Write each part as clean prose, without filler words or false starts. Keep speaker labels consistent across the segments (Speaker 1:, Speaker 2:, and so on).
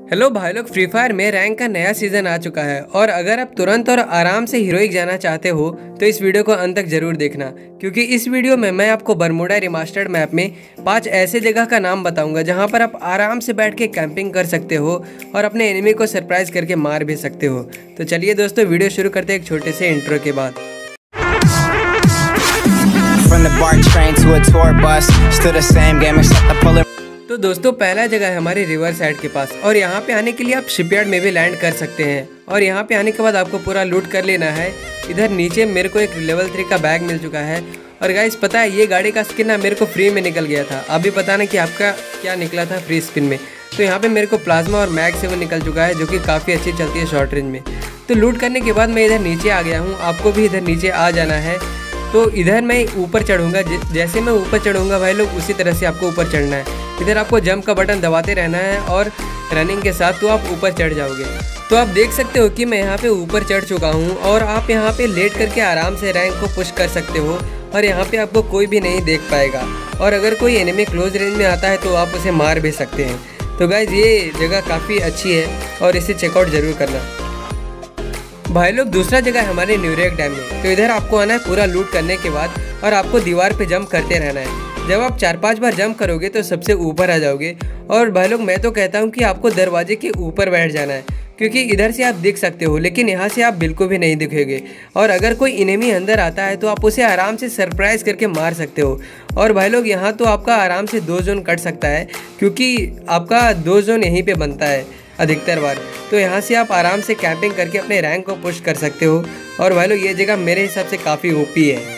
Speaker 1: Hello भाई लोग, free fire में रैंक का नया सीजन आ चुका है और अगर आप तुरंत और आराम से हीरोइक जाना चाहते हो तो इस वीडियो को अंत तक जरूर देखना, क्योंकि इस वीडियो में मैं आपको बरमूडा रिमास्टर्ड मैप में 5 ऐसे जगह का नाम बताऊंगा जहां पर आप आराम से बैठ के कैंपिंग कर सकते हो और अपने एनिमी को सरप्राइज करके मार भी सकते हो। तो चलिए दोस्तों, वीडियो शुरू करते हैं एक छोटे से इंट्रो के बाद। तो दोस्तों, पहला जगह है हमारे रिवर साइड के पास और यहाँ पे आने के लिए आप शिपयार्ड में भी लैंड कर सकते हैं और यहाँ पे आने के बाद आपको पूरा लूट कर लेना है। इधर नीचे मेरे को एक लेवल 3 का बैग मिल चुका है और गाइस पता है ये गाड़ी का स्किन ना मेरे को फ्री में निकल गया था। अभी पता ना कि आपका क्या निकला था फ्री स्पिन में। तो यहाँ पे मेरे को प्लाज्मा और मैग 7 निकल चुका है जो कि काफ़ी अच्छी चलती है शॉर्ट रेंज में। तो लूट करने के बाद मैं इधर नीचे आ गया हूँ, आपको भी इधर नीचे आ जाना है। तो इधर मैं ऊपर चढ़ूँगा, जैसे मैं ऊपर चढ़ूँगा भाई लोग उसी तरह से आपको ऊपर चढ़ना है। इधर आपको जंप का बटन दबाते रहना है और रनिंग के साथ तो आप ऊपर चढ़ जाओगे। तो आप देख सकते हो कि मैं यहाँ पे ऊपर चढ़ चुका हूँ और आप यहाँ पे लेट करके आराम से रैंक को पुश कर सकते हो और यहाँ पे आपको कोई भी नहीं देख पाएगा और अगर कोई एनिमी क्लोज रेंज में आता है तो आप उसे मार भी सकते हैं। तो गाइज ये जगह काफ़ी अच्छी है और इसे चेकआउट ज़रूर करना। भाई लोग, दूसरा जगह है हमारे न्यूरेक डैम में। तो इधर आपको आना है पूरा लूट करने के बाद और आपको दीवार पे जंप करते रहना है। जब आप 4-5 बार जंप करोगे तो सबसे ऊपर आ जाओगे और भाई लोग मैं तो कहता हूँ कि आपको दरवाजे के ऊपर बैठ जाना है, क्योंकि इधर से आप दिख सकते हो लेकिन यहाँ से आप बिल्कुल भी नहीं दिखेंगे और अगर कोई एनिमी अंदर आता है तो आप उसे आराम से सरप्राइज करके मार सकते हो। और भाई लोग यहाँ तो आपका आराम से 2 जोन कट सकता है, क्योंकि आपका 2 जोन यहीं पे बनता है अधिकतर बार। तो यहाँ से आप आराम से कैंपिंग करके अपने रैंक को पुश कर सकते हो और भाई लोग ये जगह मेरे हिसाब से काफ़ी ओपी है।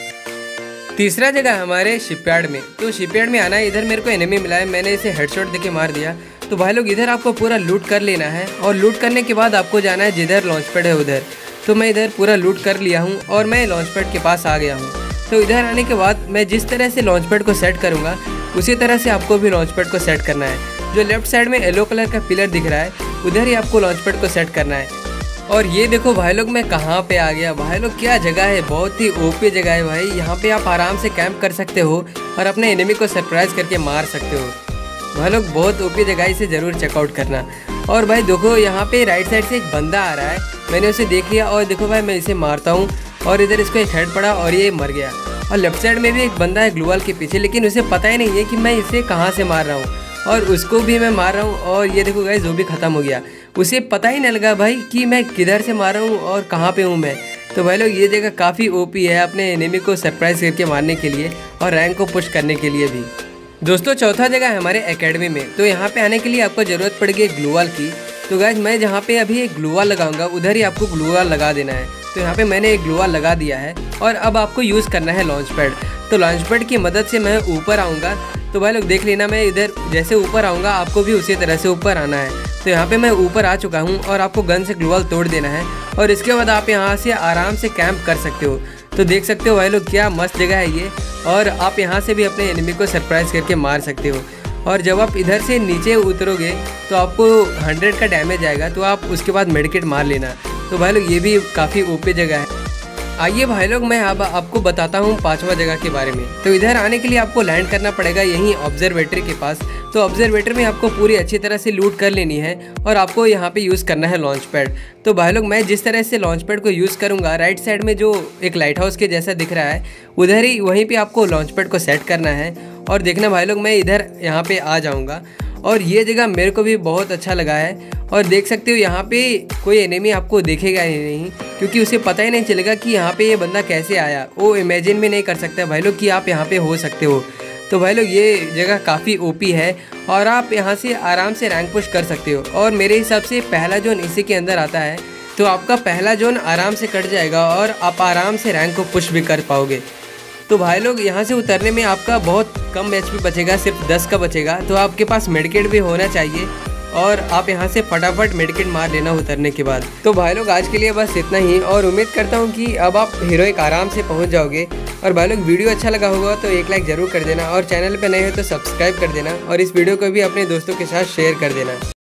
Speaker 1: तीसरा जगह हमारे शिपयार्ड में। तो शिपयार्ड में आना है, इधर मेरे को एनिमी मिला है, मैंने इसे हेडशॉट देके मार दिया। तो भाई लोग इधर आपको पूरा लूट कर लेना है और लूट करने के बाद आपको जाना है जिधर लॉन्च पैड है उधर। तो मैं इधर पूरा लूट कर लिया हूँ और मैं लॉन्च पैड के पास आ गया हूँ। तो इधर आने के बाद मैं जिस तरह से लॉन्च पैड को सेट करूँगा उसी तरह से आपको भी लॉन्च पैड को सेट करना है। जो लेफ्ट साइड में येलो कलर का पिलर दिख रहा है उधर ही आपको लॉन्च पैड को सेट करना है। और ये देखो भाई लोग मैं कहाँ पे आ गया। भाई लोग क्या जगह है, बहुत ही ओपी जगह है भाई। यहाँ पे आप आराम से कैंप कर सकते हो और अपने एनिमी को सरप्राइज करके मार सकते हो। भाई लोग बहुत ओपी जगह, इसे ज़रूर चेकआउट करना। और भाई देखो यहाँ पे राइट साइड से एक बंदा आ रहा है, मैंने उसे देख लिया और देखो भाई मैं इसे मारता हूँ और इधर इसको एक हेड पड़ा और ये मर गया। और लेफ्ट साइड में भी एक बंदा है ग्लूवाल के पीछे, लेकिन उसे पता ही नहीं है कि मैं इसे कहाँ से मार रहा हूँ और उसको भी मैं मार रहा हूँ। और ये देखो गाइस वो भी ख़त्म हो गया, उसे पता ही नहीं लगा भाई कि मैं किधर से मार रहा हूँ और कहाँ पे हूँ मैं। तो भाई लोग ये जगह काफ़ी ओपी है अपने एनिमी को सरप्राइज करके मारने के लिए और रैंक को पुश करने के लिए भी। दोस्तों चौथा जगह है हमारे एकेडमी में। तो यहाँ पे आने के लिए आपको ज़रूरत पड़ेगी एक ग्लूवाल की। तो गाइस मैं जहाँ पे अभी एक ग्लूवाल लगाऊंगा उधर ही आपको ग्लूवाल लगा देना है। तो यहाँ पे मैंने एक ग्लूवाल लगा दिया है और अब आपको यूज़ करना है लॉन्च पैड। तो लॉन्च पैड की मदद से मैं ऊपर आऊँगा। तो भाई लोग देख लेना, मैं इधर जैसे ऊपर आऊँगा आपको भी उसी तरह से ऊपर आना है। तो यहाँ पे मैं ऊपर आ चुका हूँ और आपको गन से ग्लूवाल तोड़ देना है और इसके बाद आप यहाँ से आराम से कैंप कर सकते हो। तो देख सकते हो भाई लोग क्या मस्त जगह है ये और आप यहाँ से भी अपने एनिमी को सरप्राइज करके मार सकते हो। और जब आप इधर से नीचे उतरोगे तो आपको 100 का डैमेज आएगा, तो आप उसके बाद मेडिकेट मार लेना। तो भाई लोग ये भी काफ़ी ओपी जगह है। आइए भाई लोग मैं अब आपको बताता हूँ 5वां जगह के बारे में। तो इधर आने के लिए आपको लैंड करना पड़ेगा यहीं ऑब्जर्वेटरी के पास। तो ऑब्जर्वेटरी में आपको पूरी अच्छी तरह से लूट कर लेनी है और आपको यहाँ पे यूज़ करना है लॉन्च पैड। तो भाई लोग मैं जिस तरह से लॉन्च पैड को यूज़ करूँगा, राइट साइड में जो एक लाइट हाउस के जैसा दिख रहा है उधर ही वहीं पे आपको लॉन्च पैड को सेट करना है। और देखना भाई लोग मैं इधर यहाँ पे आ जाऊँगा और ये जगह मेरे को भी बहुत अच्छा लगा है। और देख सकते हो यहाँ पे कोई एनिमी आपको देखेगा ही नहीं, क्योंकि उसे पता ही नहीं चलेगा कि यहाँ पे ये बंदा कैसे आया। वो इमेजिन भी नहीं कर सकता भाई लोग कि आप यहाँ पे हो सकते हो। तो भाई लोग ये जगह काफ़ी ओपी है और आप यहाँ से आराम से रैंक पुश कर सकते हो। और मेरे हिसाब से पहला जोन इसी के अंदर आता है, तो आपका पहला जोन आराम से कट जाएगा और आप आराम से रैंक को पुश भी कर पाओगे। तो भाई लोग यहाँ से उतरने में आपका बहुत कम HP बचेगा, सिर्फ 10 का बचेगा। तो आपके पास मेडिकेट भी होना चाहिए और आप यहाँ से फटाफट मेडिकेट मार लेना उतरने के बाद। तो भाई लोग आज के लिए बस इतना ही और उम्मीद करता हूँ कि अब आप हीरोइक आराम से पहुँच जाओगे। और भाई लोग वीडियो अच्छा लगा होगा तो एक लाइक ज़रूर कर देना और चैनल पे नए हो तो सब्सक्राइब कर देना और इस वीडियो को भी अपने दोस्तों के साथ शेयर कर देना।